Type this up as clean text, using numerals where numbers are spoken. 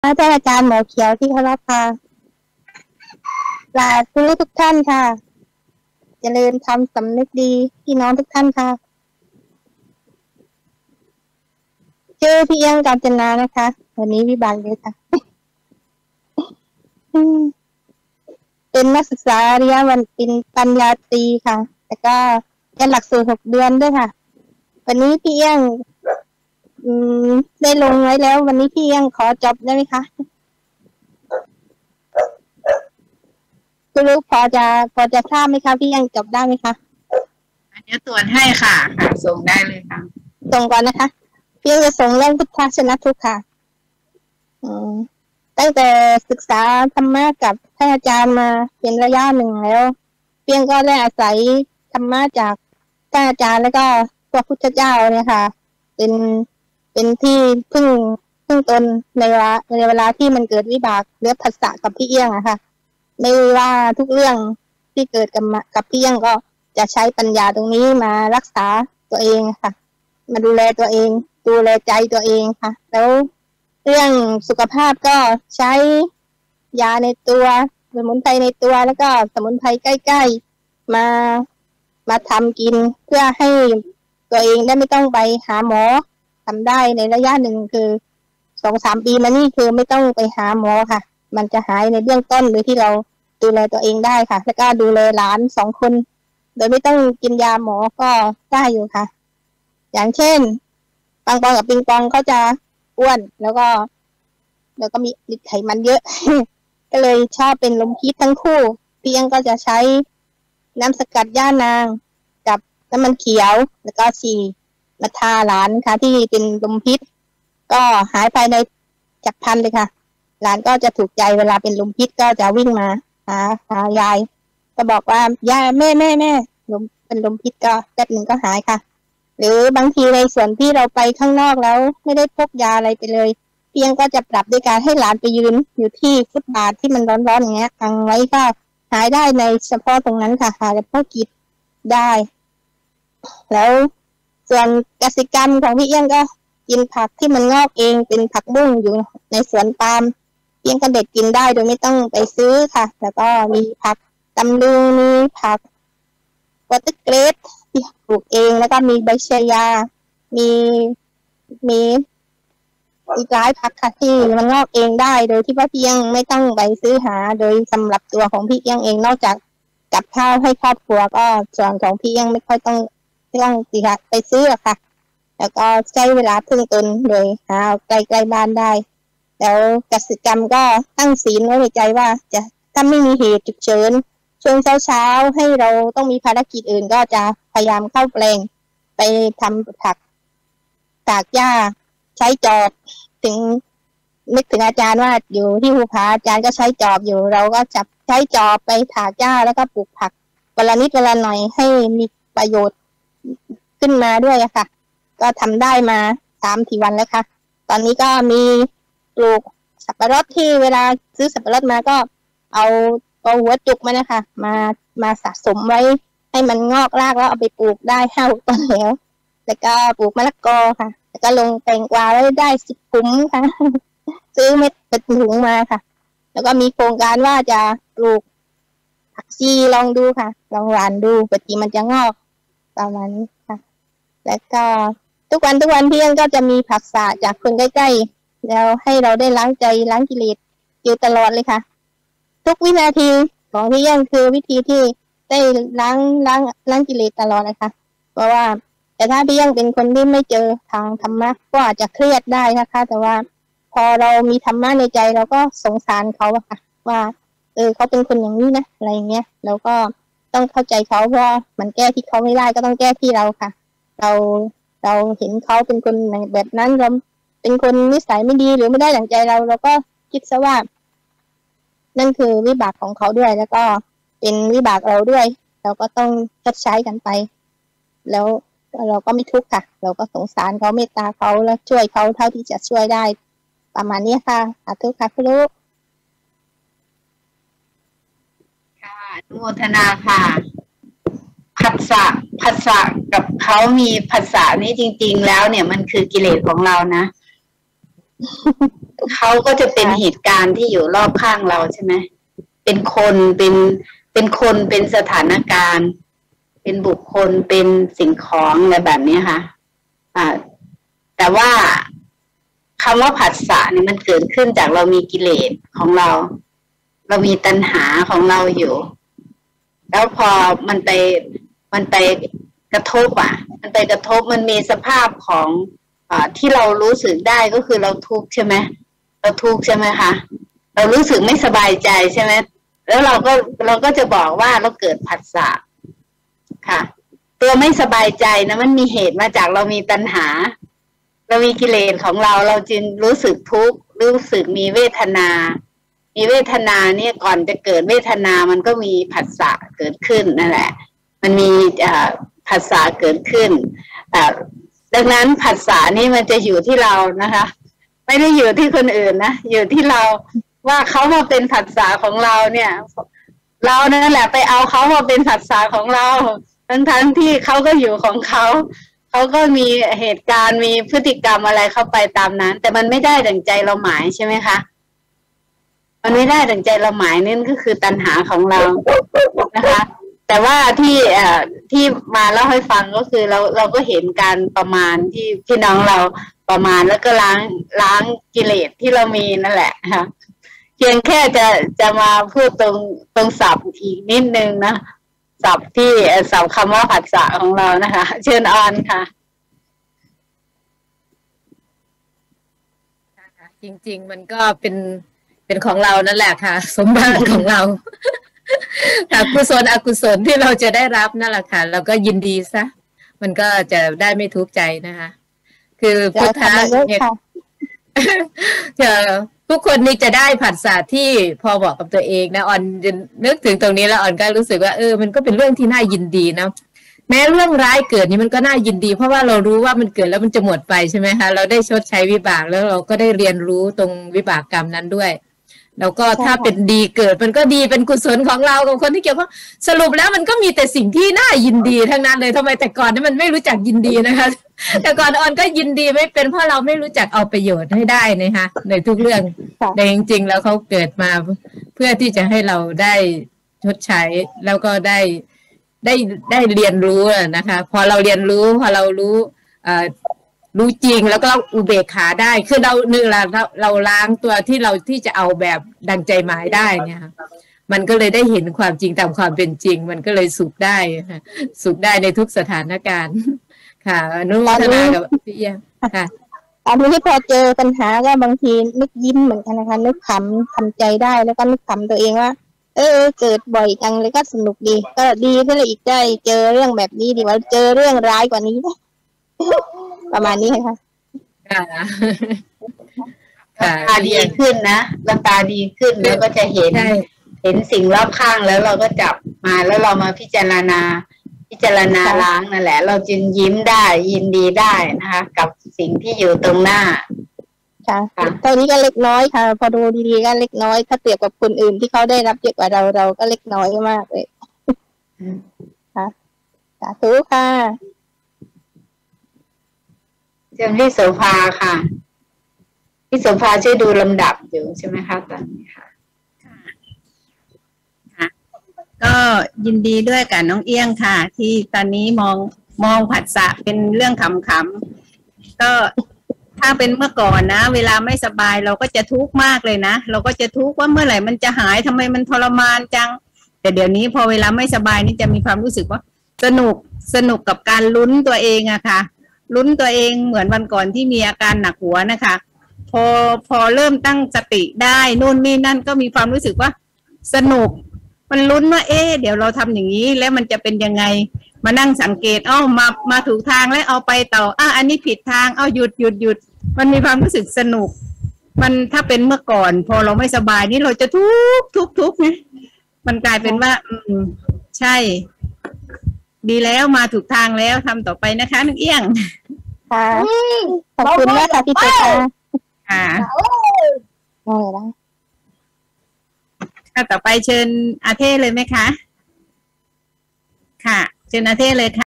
ท่านอาจารย์หมอเขียวที่เคารพค่ะลาคุณทุกท่านค่ะเจริญธรรมสำนึกดีพี่น้องทุกท่านค่ะชื่อพี่เอี้ยงกาญจนานะคะวันนี้วิบากเลยค่ะเป็นนักศึกษาเรียนวันเป็นปัญญาตรีค่ะแต่ก็เรียนหลักสูตร6 เดือนด้วยค่ะวันนี้พี่เอี้ยงได้ลงไว้แล้ววันนี้พี่เอี้ยงขอจบได้ไหมคะคุณลูกพอจะทราบไหมคะพี่เอี้ยงจบได้ไหมคะเดี๋ยวตรวจให้ค่ะส่งได้เลยค่ะส่งก่อนนะคะพี่เอี้ยงจะส่งเรื่องพุทธชนะทุกข์ค่ะตั้งแต่ศึกษาธรรมะกับท่านอาจารย์มาเป็นระยะหนึ่งแล้วเพียงก็ได้อาศัยธรรมะจากท่านอาจารย์แล้วก็พระพุทธเจ้าเนี่ยค่ะเป็นที่พึ่งตนในเวลาที่มันเกิดวิบากหรือผัสสะกับพี่เอี้ยงอะค่ะไม่ว่าทุกเรื่องที่เกิดกับพี่เอี้ยงก็จะใช้ปัญญาตรงนี้มารักษาตัวเองค่ะมาดูแลตัวเองดูแลใจตัวเองค่ะแล้วเรื่องสุขภาพก็ใช้ยาในตัวสมุนไพรในตัวแล้วก็สมุนไพรใกล้ๆมาทำกินเพื่อให้ตัวเองได้ไม่ต้องไปหาหมอทำได้ในระยะหนึ่งคือ2-3 ปีมานี่คือไม่ต้องไปหาหมอค่ะมันจะหายในเบื้องต้นโดยที่เราดูแลตัวเองได้ค่ะแล้วก็ดูแลหลาน2 คนโดยไม่ต้องกินยาหมอก็ได้อยู่ค่ะอย่างเช่นปังปองกับปิงปองก็จะอ้วนแล้วก็มีไขมันเยอะ ก็เลยชอบเป็นลมพิษทั้งคู่พี่ยังก็จะใช้น้ำสกัดย่านางกับน้ำมันเขียวแล้วก็ฉี่มาทาหลานค่ะที่เป็นลมพิษก็หายภายในจักรพันเลยค่ะหลานก็จะถูกใจเวลาเป็นลมพิษก็จะวิ่งมาหายายก็บอกว่ายายแม่ลมเป็นลมพิษก็แป๊บหนึ่งก็หายค่ะหรือบางทีในส่วนที่เราไปข้างนอกแล้วไม่ได้พกยาอะไรไปเลยเพียงก็จะปรับด้วยการให้หลานไปยืนอยู่ที่ฟุตบาทที่มันร้อนๆอย่างเงี้ยทางไว้ก็หายได้ในเฉพาะตรงนั้นค่ะหายเฉพาะกิจได้แล้วส่วนกสิกรรมของพี่เอี้ยงก็กินผักที่มันงอกเองเป็นผักบุ้งอยู่ในสวนปาล์มเอี้ยงก็เด็ดกินได้โดยไม่ต้องไปซื้อค่ะแล้วก็มีผักตำลึงมีผักวอเตอร์เกรดที่ปลูกเองแล้วก็มีใบชายามีอีกหลายผักค่ะที่มันงอกเองได้โดยที่ว่าพี่ยังไม่ต้องไปซื้อหาโดยสำหรับตัวของพี่ยังเองนอกจากกับข้าวให้ครอบครัวก็ส่วนของพี่ยังไม่ค่อยต้องไปซื้อค่ะแล้วก็ใช้เวลาพึ่งตนโดยหาใกล้ๆบ้านได้แล้วกสิกรรมก็ตั้งศีลไว้ในใจว่าจะถ้าไม่มีเหตุฉุกเฉินช่วงเช้าให้เราต้องมีภารกิจอื่นก็จะพยายามเข้าแปลงไปทำผักตากหญ้าใช้จอบถึงนึกถึงอาจารย์ว่าอยู่ที่ภูผาอาจารย์ก็ใช้จอบอยู่เราก็จับใช้จอบไปถากหญ้าแล้วก็ปลูกผักวันละนิดวันละหน่อยให้มีประโยชน์ขึ้นมาด้วยค่ะก็ทำได้มา3-4 วันแล้วค่ะตอนนี้ก็มีปลูกสับปะรดที่เวลาซื้อสับปะรดมาก็เอาหัวจุกมานะคะมาสะสมไว้ให้มันงอกรากแล้วเอาไปปลูกได้5-6 ต้นแล้วก็ปลูกมะละกอค่ะแล้วก็ลงแตงกวาไว้ได้10 ขุมค่ะซื้อเม็ดเป็นถุงมาค่ะแล้วก็มีโครงการว่าจะปลูกผักชีลองดูค่ะลองหว่านดูปกติมันจะงอกประมาณนี้ค่ะแล้วก็ทุกวันพี่ยังก็จะมีผักสะจากคนใกล้ๆแล้วให้เราได้ล้างใจล้างกิเลสอยู่ตลอดเลยค่ะทุกวินาทีของพี่ยังคือวิธีที่ได้ล้างกิเลสตลอดเลยค่ะเพราะว่าแต่ถ้าพี่ยังเป็นคนที่ไม่เจอทางธรรมะก็อาจจะเครียดได้นะคะแต่ว่าพอเรามีธรรมะในใจเราก็สงสารเขาอะค่ะว่าเขาเป็นคนอย่างนี้นะอะไรอย่างเงี้ยเราก็ต้องเข้าใจเขาเพราะมันแก้ที่เขาไม่ได้ก็ต้องแก้ที่เราค่ะเราเห็นเขาเป็นคนแบบนั้นเราเป็นคนนิสัยไม่ดีหรือไม่ได้ดั่งใจเราก็คิดซะว่านั่นคือวิบากของเขาด้วยแล้วก็เป็นวิบากเราด้วยเราก็ต้องชดใช้กันไปแล้วเราก็ไม่ทุกข์ค่ะเราก็สงสารเขาเมตตาเขาแล้วช่วยเขาเท่าที่จะช่วยได้ประมาณนี้ค่ะสาธุค่ะคุณลูกค่ะอนุโมทนาค่ะผัสสะกับเขามีผัสสะนี้จริงๆแล้วเนี่ยมันคือกิเลสของเรานะเขาก็จะเป็นเหตุการณ์ที่อยู่รอบข้างเราใช่ไหมเป็นคนเป็นคนเป็นสถานการณ์เป็นบุคคลเป็นสิ่งของอะไรแบบนี้ค่ะแต่ว่าคำว่าผัสสะเนี่ยมันเกิดขึ้นจากเรามีกิเลสของเรามีตัณหาของเราอยู่แล้วพอมันไปกระทบมันไปกระทบมันมีสภาพของที่เรารู้สึกได้ก็คือเราทุกข์ใช่ไหมเราทุกข์ใช่ไหมคะเรารู้สึกไม่สบายใจใช่ไหมแล้วเราก็จะบอกว่าเราเกิดผัสสะค่ะตัวไม่สบายใจนะมันมีเหตุมาจากเรามีตัณหาเรามีกิเลสของเราจึงรู้สึกทุกข์รู้สึกมีเวทนาเนี่ยก่อนจะเกิดเวทนามันก็มีผัสสะเกิดขึ้นนั่นแหละมันมีผัสสะเกิดขึ้นดังนั้นผัสสะนี่มันจะอยู่ที่เรานะคะไม่ได้อยู่ที่คนอื่นนะอยู่ที่เราว่าเขามาเป็นผัสสะของเราเนี่ยเรานั่นแหละไปเอาเขามาเป็นผัสสะของเราทั้งที่เขาก็อยู่ของเขาก็มีเหตุการณ์มีพฤติกรรมอะไรเข้าไปตามนั้นแต่มันไม่ได้ดั่งใจเราหมายใช่ไหมคะมันไม่ได้ดั่งใจเราหมายนั่นก็คือตัณหาของเรานะคะแต่ว่าที่มาเล่าให้ฟังก็คือเราก็เห็นการประมาณที่พี่น้องเราประมาณแล้วก็ล้างกิเลสที่เรามีนั่นแหละค่ะเพียงแค่จะมาพูดตรงศัพท์อีกนิดนึงนะศัพท์ที่ศัพท์คำว่าผัสสะของเรานะคะเชิญออนค่ะจริงๆมันก็เป็นของเรานั่นแหละค่ะสมบัติของเราค่ะกุศลอกุศลที่เราจะได้รับนั่นแหละค่ะเราก็ยินดีซะมันก็จะได้ไม่ทุกข์ใจนะคะคือพุทธะเนี่ยทุกคนนี่จะได้ผัสสะที่พอบอกกับตัวเองนะออนนึกถึงตรงนี้แล้วออนก็รู้สึกว่ามันก็เป็นเรื่องที่น่ายินดีนะแม้เรื่องร้ายเกิดนี่มันก็น่ายินดีเพราะว่าเรารู้ว่ามันเกิดแล้วมันจะหมดไปใช่ไหมคะเราได้ชดใช้วิบากแล้วเราก็ได้เรียนรู้ตรงวิบากกรรมนั้นด้วยแล้วก็ถ้าเป็นดีเกิดมันก็ดีเป็นกุศลของเรากับคนที่เกี่ยวข้องสรุปแล้วมันก็มีแต่สิ่งที่น่ายินดีทั้งนั้นเลยทำไมแต่ก่อนนี่มันไม่รู้จักยินดีนะคะแต่ก่อนออนก็ยินดีไม่เป็นเพราะเราไม่รู้จักเอาประโยชน์ให้ได้นะคะในทุกเรื่องแต่จริงๆแล้วเขาเกิดมาเพื่อที่จะให้เราได้ชดใช้แล้วก็ได้เรียนรู้นะคะพอเราเรียนรู้พอเรารู้จริงแล้วก็อุเบกขาได้คือเราล้างตัวที่จะเอาแบบดังใจหมายได้เนี่ยมันก็เลยได้เห็นความจริงตามความเป็นจริงมันก็เลยสุขได้สุขได้ในทุกสถานการณ์ค่ะอนุโมทนากับพี่เอี้ยงค่ะตอนนี้พอเจอปัญหาก็บางทีนึกยิ้มเหมือนกันนะคะนึกขำทำใจได้แล้วก็นึกขำตัวเองว่าเกิดบ่อยจังเลยก็สนุกดีก็ดีที่เราอีกได้เจอเรื่องแบบนี้ดีกว่าเจอเรื่องร้ายกว่านี้ประมาณนี้ค่ะตาดีขึ้นนะตาดีขึ้นแล้วก็จะเห็นสิ่งรอบข้างแล้วเราก็จับมาแล้วเรามาพิจารณาล้างนั่นแหละเราจึงยิ้มได้ยินดีได้นะคะกับสิ่งที่อยู่ตรงหน้าค่ะตอนนี้ก็เล็กน้อยค่ะพอดูดีๆก็เล็กน้อยถ้าเปรียบกับคนอื่นที่เขาได้รับเยอะกว่าเราก็เล็กน้อยมากเลยค่ะสาธุค่ะเชิญพี่โสภาค่ะพี่โสภาช่วยดูลำดับอยู่ใช่ไหมคะตอนนี้ค่ะก็ยินดีด้วยกับน้องเอี้ยงค่ะที่ตอนนี้มองผัสสะเป็นเรื่องขำๆก็ถ้าเป็นเมื่อก่อนนะเวลาไม่สบายเราก็จะทุกข์มากเลยนะเราก็จะทุกข์ว่าเมื่อไหร่มันจะหายทำไมมันทรมานจังแต่เดี๋ยวนี้พอเวลาไม่สบายนี่จะมีความรู้สึกว่าสนุกกับการลุ้นตัวเองอะค่ะลุ้นตัวเองเหมือนวันก่อนที่มีอาการหนักหัวนะคะพอเริ่มตั้งสติได้นู่นนี่นั่นก็มีความรู้สึกว่าสนุกมันลุ้นว่าเดี๋ยวเราทำอย่างนี้แล้วมันจะเป็นยังไงมานั่งสังเกตมาถูกทางแล้วเอาไปต่ออันนี้ผิดทางหยุดมันมีความรู้สึกสนุกมันถ้าเป็นเมื่อก่อนพอเราไม่สบายนี่เราจะทุกข์นะมันกลายเป็นว่าใช่ดีแล้วมาถูกทางแล้วทำต่อไปนะคะน้องเอี้ยงค่ะขอบคุณมากค่ะพี่เจ้าค่ะต่อไปเชิญอาเทเลยไหมคะค่ะเชิญอาเทเลยค่ะ